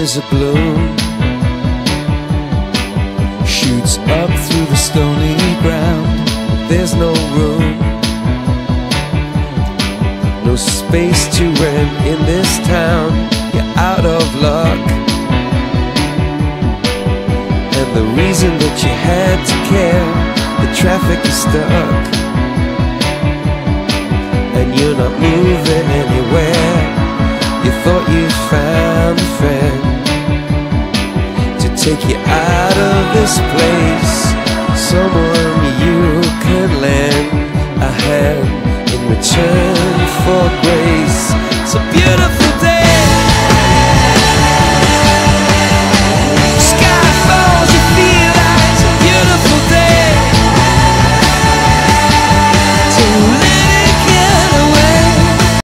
as a bloom shoots up through the stony ground. There's no room, no space to rent in this town. You're out of luck, and the reason that you had to care, the traffic is stuck, and you're not moving anywhere. You thought you found a friend to take you out of this place, someone you could lend a hand in return for grace. So beautiful.